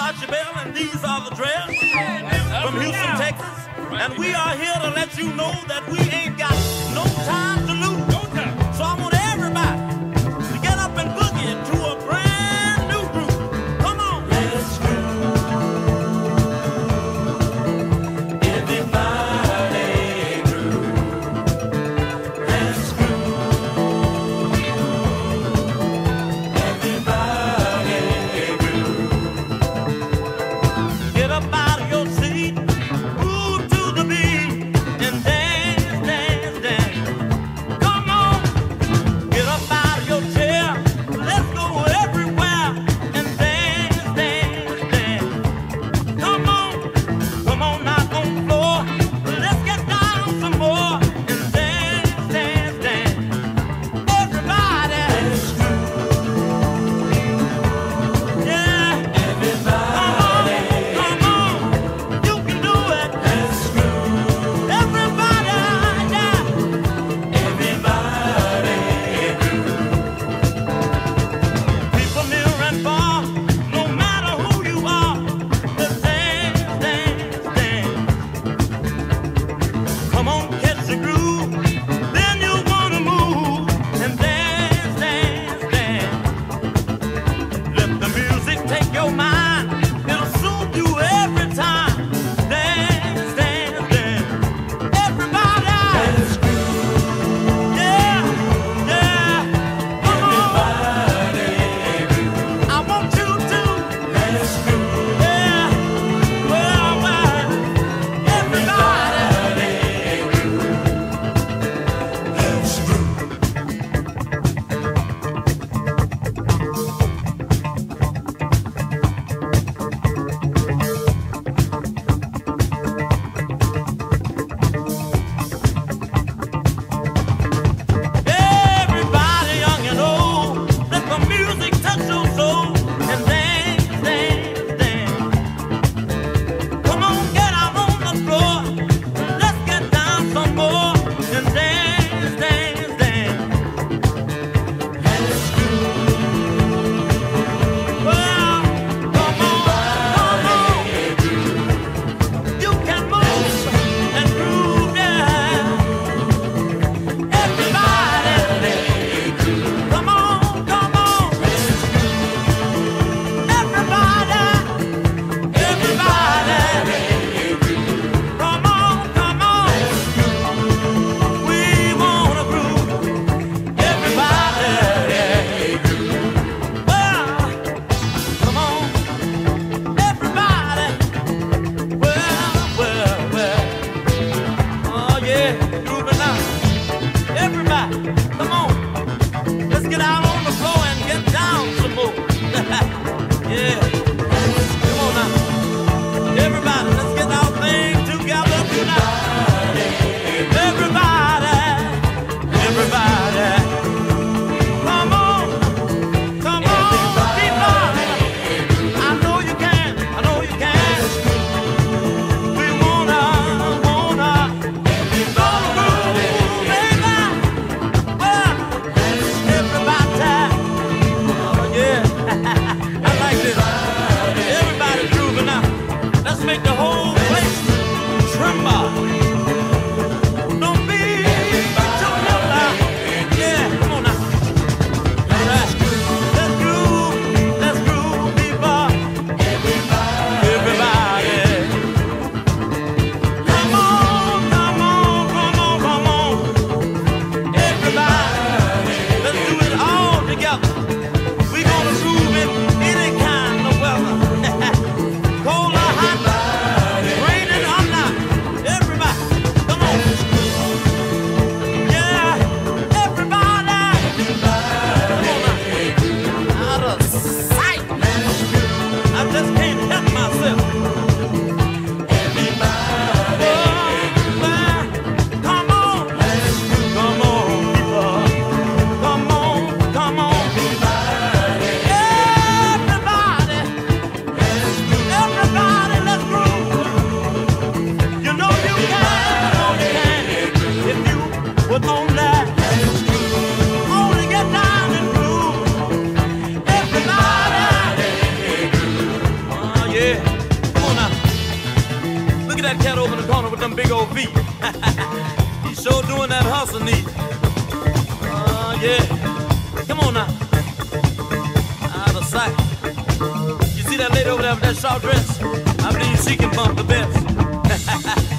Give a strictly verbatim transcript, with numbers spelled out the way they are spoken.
Archie Bell, and these are the Dreads from Houston, Texas. And we are here to let you know that we ain't got no time to lose. So I want everybody to get up and boogie to a brand new group. Come on. Let's groove. Everybody groove. Let's groove. Everybody groove. Get up out of your seat. Move to the beat and dance, dance, dance. Come corner with them big old feet. He's sure doing that hustle neat. Oh, uh, yeah. Come on now. Out of sight. You see that lady over there with that short dress? I believe she can bump the best.